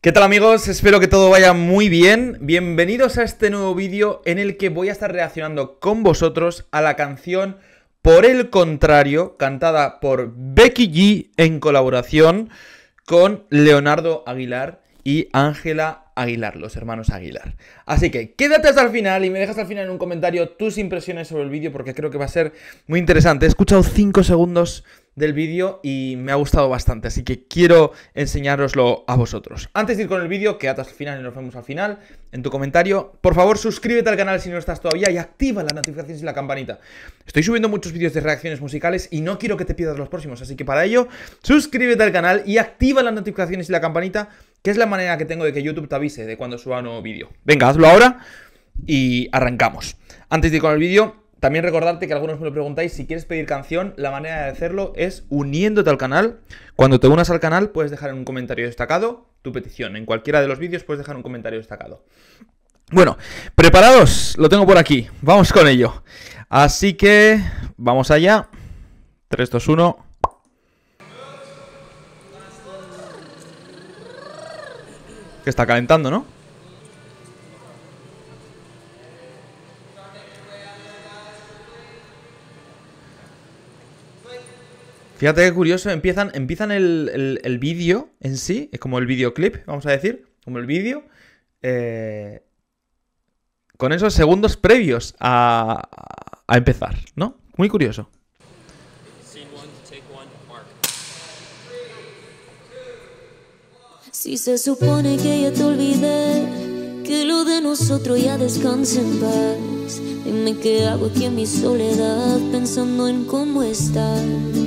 ¿Qué tal amigos? Espero que todo vaya muy bien. Bienvenidos a este nuevo vídeo en el que voy a estar reaccionando con vosotros a la canción Por el Contrario, cantada por Becky G en colaboración con Leonardo Aguilar y Ángela Aguilar, los hermanos Aguilar. Así que quédate hasta el final y me dejas al final en un comentario tus impresiones sobre el vídeo porque creo que va a ser muy interesante. He escuchado 5 segundos del vídeo y me ha gustado bastante, así que quiero enseñároslo a vosotros. Antes de ir con el vídeo, quédate hasta el final y nos vemos al final. En tu comentario, por favor, suscríbete al canal si no estás todavía y activa las notificaciones y la campanita. Estoy subiendo muchos vídeos de reacciones musicales y no quiero que te pierdas los próximos, así que para ello, suscríbete al canal y activa las notificaciones y la campanita, que es la manera que tengo de que YouTube te avise de cuando suba un nuevo vídeo. Venga, hazlo ahora y arrancamos. Antes de ir con el vídeo, también recordarte que algunos me lo preguntáis, si quieres pedir canción, la manera de hacerlo es uniéndote al canal. Cuando te unas al canal puedes dejar en un comentario destacado tu petición. En cualquiera de los vídeos puedes dejar un comentario destacado. Bueno, ¿preparados? Lo tengo por aquí. Vamos con ello. Así que vamos allá. 3, 2, 1. Que está calentando, ¿no? Fíjate qué curioso, empiezan el vídeo en sí, es como el videoclip, vamos a decir, como el vídeo, con esos segundos previos a empezar, ¿no? Muy curioso. Si se supone que ya te olvidé, que lo de nosotros ya descanse en paz, dime qué hago aquí en mi soledad pensando en cómo estás.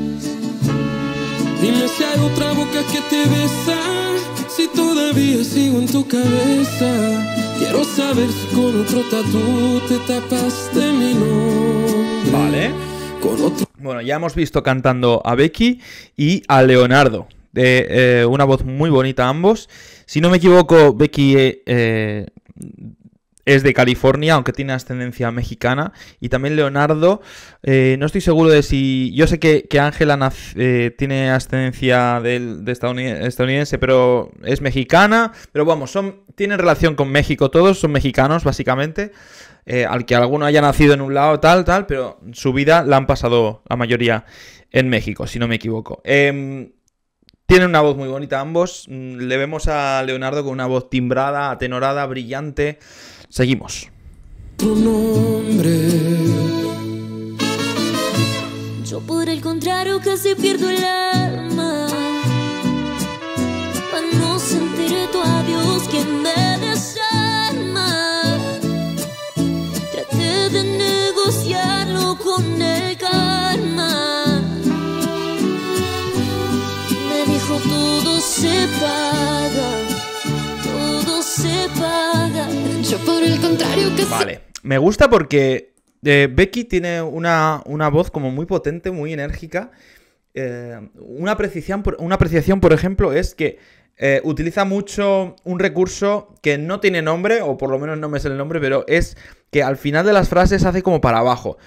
Dime si hay otra boca que te besa, si todavía sigo en tu cabeza. Quiero saber si con otro tatú te tapaste mi nombre. Vale. Con otro... Bueno, ya hemos visto cantando a Becky y a Leonardo. Una voz muy bonita ambos. Si no me equivoco, Becky es de California, aunque tiene ascendencia mexicana. Y también Leonardo, no estoy seguro de si... Yo sé que Ángela tiene ascendencia de estadounidense, pero es mexicana. Pero vamos, tienen relación con México todos, son mexicanos básicamente. Al que alguno haya nacido en un lado, tal, pero su vida la han pasado la mayoría en México, si no me equivoco. Tienen una voz muy bonita ambos. Le vemos a Leonardo con una voz timbrada, atenorada, brillante. Seguimos. Tu nombre. Yo por el contrario casi pierdo el alma para no sentir tu adiós que me desarma. Traté de negociarlo con el karma. Me dijo todo se paga, todo se paga. Yo por el contrario que Vale, me gusta porque Becky tiene una voz como muy potente, muy enérgica. Una apreciación, por ejemplo, es que utiliza mucho un recurso que no tiene nombre, o por lo menos no me sé el nombre, pero es que al final de las frases hace como para abajo.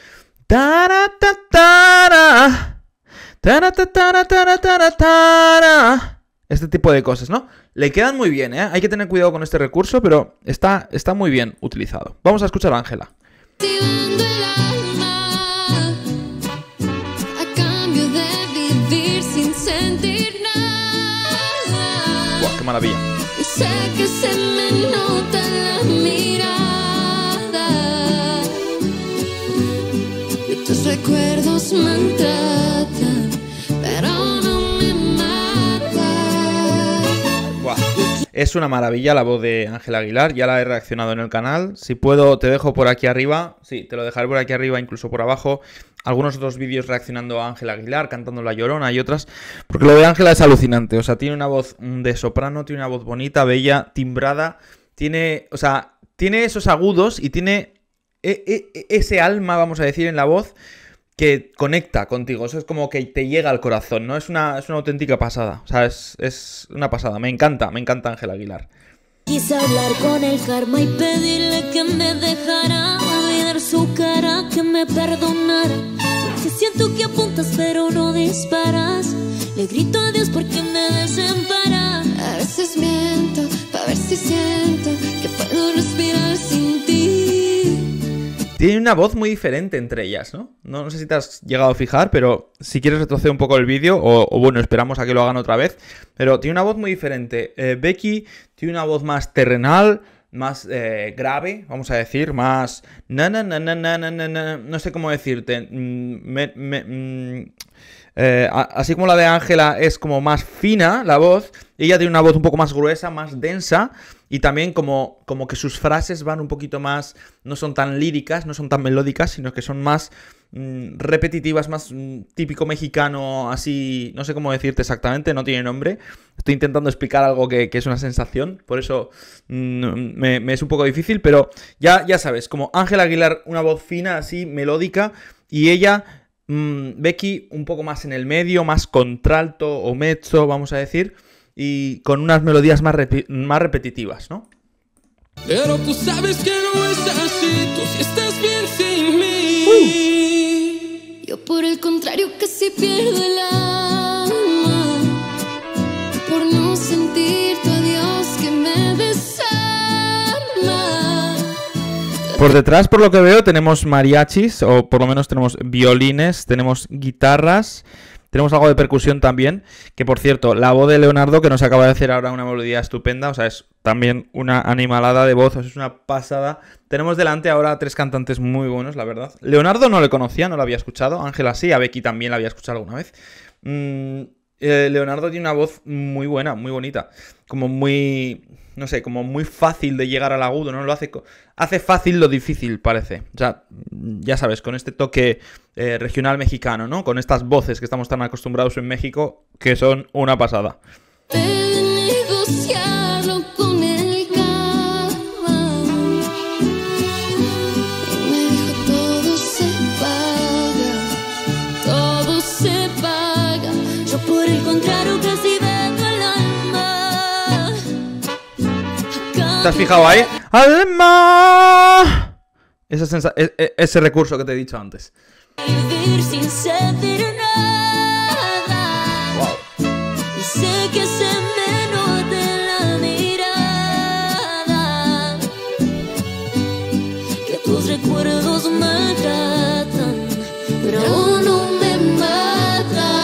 Este tipo de cosas, ¿no? Le quedan muy bien, ¿eh? Hay que tener cuidado con este recurso, pero está muy bien utilizado. Vamos a escuchar a Ángela. ¡Buah, qué maravilla! Sé que se me nota la mirada y tus recuerdos maltratan, pero no me matan. ¡Buah! Es una maravilla la voz de Ángela Aguilar. Ya la he reaccionado en el canal. Si puedo, te dejo por aquí arriba. Sí, te lo dejaré por aquí arriba, incluso por abajo. Algunos otros vídeos reaccionando a Ángela Aguilar, cantando La Llorona y otras. Porque lo de Ángela es alucinante. O sea, tiene una voz de soprano, tiene una voz bonita, bella, timbrada. Tiene esos agudos y tiene ese alma, vamos a decir, en la voz que conecta contigo. Eso es como que te llega al corazón, ¿no? Es una auténtica pasada. O sea, es una pasada. Me encanta Ángela Aguilar. Quise hablar con el karma y pedirle que me dejara olvidar su cara, que me perdonara. Porque siento que apuntas pero no disparas. Le grito a Dios porque me desampara. A veces miento, tiene una voz muy diferente entre ellas, ¿no? No sé si te has llegado a fijar, pero si quieres retroceder un poco el vídeo, o bueno, esperamos a que lo hagan otra vez, pero tiene una voz muy diferente. Becky tiene una voz más terrenal, más grave, vamos a decir, más... no sé cómo decirte. Así como la de Ángela es como más fina la voz, ella tiene una voz un poco más gruesa, más densa, y también como que sus frases van un poquito más, no son tan líricas, no son tan melódicas, sino que son más repetitivas, más típico mexicano, así, no sé cómo decirte exactamente, no tiene nombre. Estoy intentando explicar algo que es una sensación, por eso me es un poco difícil, pero ya sabes, como Ángela Aguilar, una voz fina, así, melódica, y ella... Becky un poco más en el medio, más contralto o mezzo, vamos a decir, y con unas melodías más repetitivas, ¿no? Pero tú sabes que no es así, tú sí estás bien sin mí. Yo por el contrario casi pierdo el alma por no sentir tu adiós que me desarma. Por detrás, por lo que veo, tenemos mariachis, o por lo menos tenemos violines, tenemos guitarras, tenemos algo de percusión también, que por cierto, la voz de Leonardo, que nos acaba de hacer ahora una melodía estupenda, o sea, es también una animalada de voz, o sea, es una pasada. Tenemos delante ahora a 3 cantantes muy buenos, la verdad. Leonardo no le conocía, no lo había escuchado, Ángela sí, a Becky también la había escuchado alguna vez. Leonardo tiene una voz muy buena, muy bonita, como muy... no sé, como muy fácil de llegar al agudo, ¿no? Hace fácil lo difícil, parece. O sea, ya sabes, con este toque regional mexicano, ¿no? Con estas voces que estamos tan acostumbrados en México, que son una pasada. Negociarlo con el karma. Y me dijo todo se paga. Yo por el contrario casi vendo el alma. ¿Te has fijado ahí? ¡Alma! Ese recurso que te he dicho antes. Vivir sin sentir nada. Wow. Y sé que se me nota en la mirada que tus recuerdos maltratan, pero no me matan.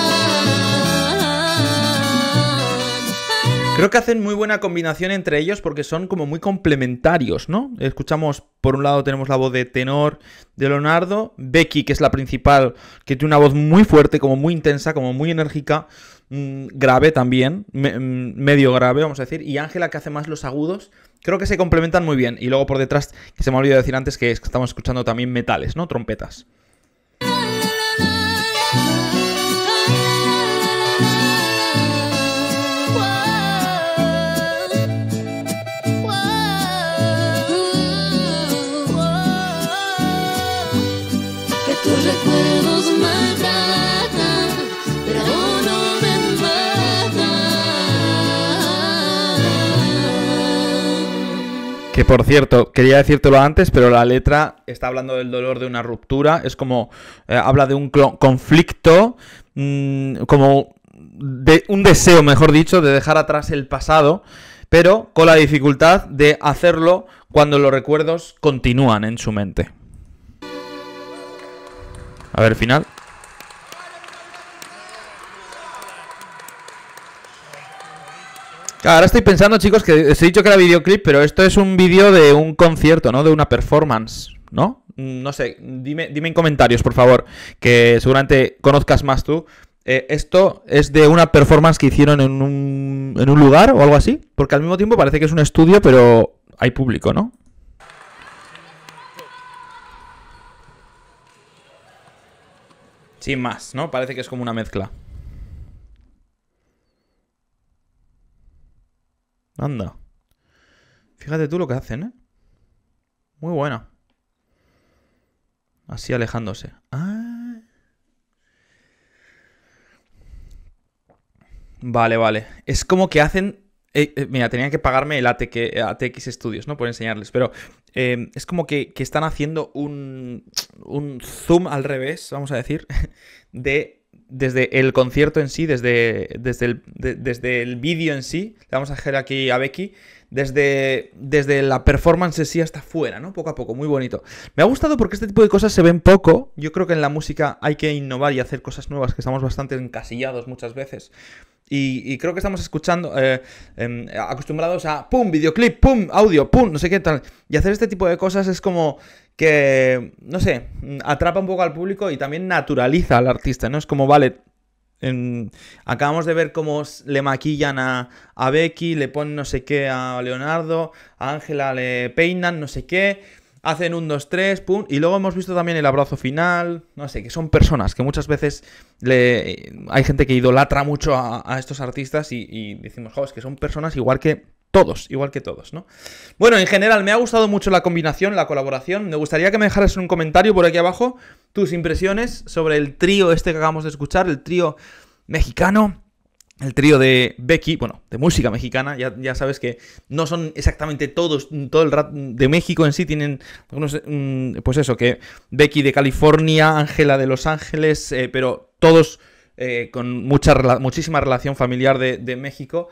Creo que hacen muy buena combinación entre ellos porque son como muy complementarios, ¿no? Escuchamos, por un lado tenemos la voz de tenor de Leonardo, Becky, que es la principal, que tiene una voz muy fuerte, como muy intensa, como muy enérgica, grave también, medio grave, vamos a decir, y Ángela, que hace más los agudos. Creo que se complementan muy bien. Y luego por detrás, que se me ha olvidado decir antes, que estamos escuchando también metales, ¿no? Trompetas. Tus recuerdos maltratan, pero no me matan. Que por cierto, quería decírtelo antes, pero la letra está hablando del dolor de una ruptura. Es como, habla de un conflicto, como de un deseo, mejor dicho, de dejar atrás el pasado, pero con la dificultad de hacerlo cuando los recuerdos continúan en su mente. A ver, final. Ahora estoy pensando, chicos, que os he dicho que era videoclip, pero esto es un vídeo de un concierto, ¿no? De una performance, ¿no? No sé, dime en comentarios, por favor, que seguramente conozcas más tú. ¿Esto es de una performance que hicieron en un lugar o algo así? Porque al mismo tiempo parece que es un estudio, pero hay público, ¿no? Sin más, ¿no? Parece que es como una mezcla. Anda. Fíjate tú lo que hacen, ¿eh? Muy buena. Así alejándose. Ah. Vale. Es como que hacen... mira, tenían que pagarme el ATX Studios, ¿no? Por enseñarles. Pero es como que están haciendo un zoom al revés, vamos a decir, de desde el concierto en sí, desde el vídeo en sí. Le vamos a dejar aquí a Becky. Desde la performance en sí hasta afuera, ¿no? Poco a poco, muy bonito. Me ha gustado porque este tipo de cosas se ven poco. Yo creo que en la música hay que innovar y hacer cosas nuevas, que estamos bastante encasillados muchas veces. Y creo que estamos escuchando, acostumbrados a pum, videoclip, pum, audio, pum, no sé qué tal. Y hacer este tipo de cosas es como que, no sé, atrapa un poco al público y también naturaliza al artista, ¿no? Es como, vale, acabamos de ver cómo le maquillan a Becky, le ponen no sé qué a Leonardo, a Ángela le peinan, no sé qué, hacen 1, 2, 3, pum, y luego hemos visto también el abrazo final, no sé, que son personas que muchas veces hay gente que idolatra mucho a estos artistas y decimos, jo, es que son personas igual que todos, ¿no? Bueno, en general me ha gustado mucho la combinación, la colaboración. Me gustaría que me dejaras un comentario por aquí abajo tus impresiones sobre el trío este que acabamos de escuchar, el trío mexicano, el trío de Becky, bueno, de música mexicana. Ya sabes que no son exactamente todo el rap de México en sí, tienen algunos, pues eso, que Becky de California, Ángela de Los Ángeles, pero todos con muchísima relación familiar de México.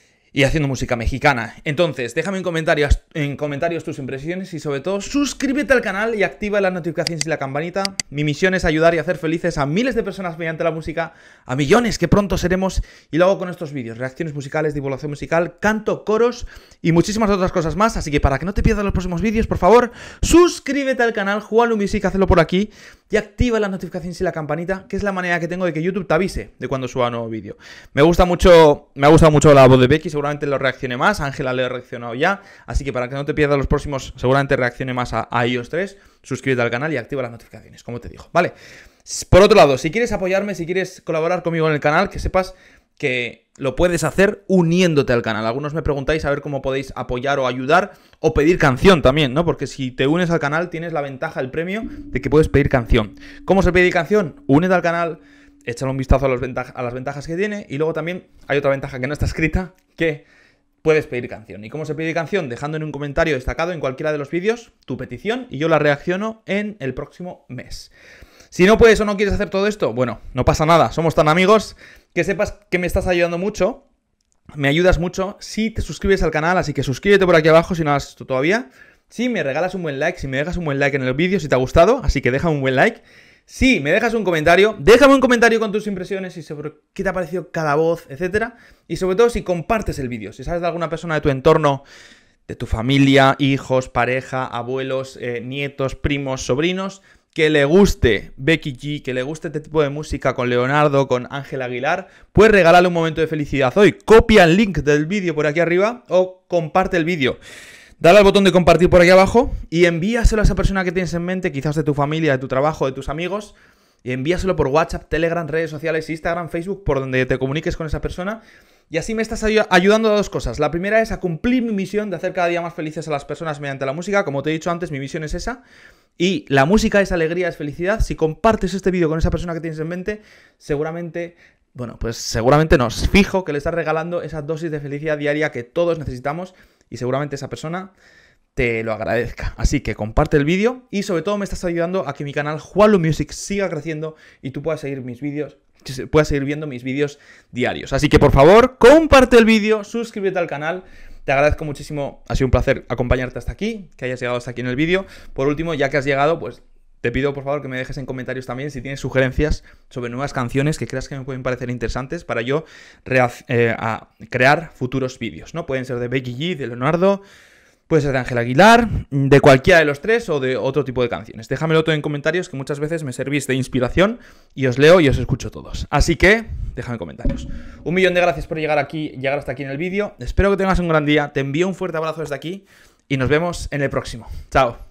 Y haciendo música mexicana. Entonces, déjame en comentarios tus impresiones y sobre todo suscríbete al canal y activa las notificaciones y la campanita. Mi misión es ayudar y hacer felices a miles de personas mediante la música, a millones que pronto seremos, y lo hago con estos vídeos, reacciones musicales, divulgación musical, canto, coros y muchísimas otras cosas más. Así que para que no te pierdas los próximos vídeos, por favor, suscríbete al canal, Juanlu Music, hazlo por aquí y activa las notificaciones y la campanita, que es la manera que tengo de que YouTube te avise de cuando suba un nuevo vídeo. Me ha gustado mucho la voz de Becky, seguramente lo reaccione más. Ángela le he reaccionado ya, así que para que no te pierdas los próximos, seguramente reaccione más a ellos tres. Suscríbete al canal y activa las notificaciones, como te digo, ¿vale? Por otro lado, si quieres apoyarme, si quieres colaborar conmigo en el canal, que sepas que lo puedes hacer uniéndote al canal. Algunos me preguntáis a ver cómo podéis apoyar o ayudar o pedir canción también, ¿no? Porque si te unes al canal tienes la ventaja, el premio de que puedes pedir canción. ¿Cómo se pide canción? Únete al canal, échale un vistazo a las ventajas que tiene, y luego también hay otra ventaja que no está escrita, que puedes pedir canción. ¿Y cómo se pide canción? Dejando en un comentario destacado en cualquiera de los vídeos tu petición y yo la reacciono en el próximo mes. Si no puedes o no quieres hacer todo esto, bueno, no pasa nada, somos tan amigos que sepas que me estás ayudando mucho, me ayudas mucho si te suscribes al canal, así que suscríbete por aquí abajo si no lo has hecho todavía. Si me regalas un buen like, si me dejas un buen like en el vídeo si te ha gustado, así que deja un buen like. Si me dejas un comentario, déjame un comentario con tus impresiones y sobre qué te ha parecido cada voz, etcétera. Y sobre todo si compartes el vídeo, si sabes de alguna persona de tu entorno, de tu familia, hijos, pareja, abuelos, nietos, primos, sobrinos, que le guste Becky G, que le guste este tipo de música con Leonardo, con Ángela Aguilar, puedes regalarle un momento de felicidad hoy. Copia el link del vídeo por aquí arriba o comparte el vídeo. Dale al botón de compartir por aquí abajo y envíaselo a esa persona que tienes en mente, quizás de tu familia, de tu trabajo, de tus amigos, y envíaselo por WhatsApp, Telegram, redes sociales, Instagram, Facebook, por donde te comuniques con esa persona. Y así me estás ayudando a dos cosas. La primera es a cumplir mi misión de hacer cada día más felices a las personas mediante la música. Como te he dicho antes, mi misión es esa. Y la música es alegría, es felicidad. Si compartes este vídeo con esa persona que tienes en mente, seguramente nos fijo que le estás regalando esa dosis de felicidad diaria que todos necesitamos y seguramente esa persona te lo agradezca. Así que comparte el vídeo y sobre todo me estás ayudando a que mi canal Juanlu Music siga creciendo y tú puedas seguir viendo mis vídeos diarios. Así que por favor, comparte el vídeo, suscríbete al canal. Te agradezco muchísimo, ha sido un placer acompañarte hasta aquí, que hayas llegado hasta aquí en el vídeo. Por último, ya que has llegado, pues te pido por favor que me dejes en comentarios también si tienes sugerencias sobre nuevas canciones que creas que me pueden parecer interesantes para yo crear futuros vídeos, ¿no? Pueden ser de Becky G, de Leonardo, puede ser de Ángela Aguilar, de cualquiera de los tres o de otro tipo de canciones. Déjamelo todo en comentarios, que muchas veces me servís de inspiración y os leo y os escucho todos. Así que déjame en comentarios. 1.000.000 de gracias por llegar hasta aquí en el vídeo. Espero que tengas un gran día. Te envío un fuerte abrazo desde aquí y nos vemos en el próximo. Chao.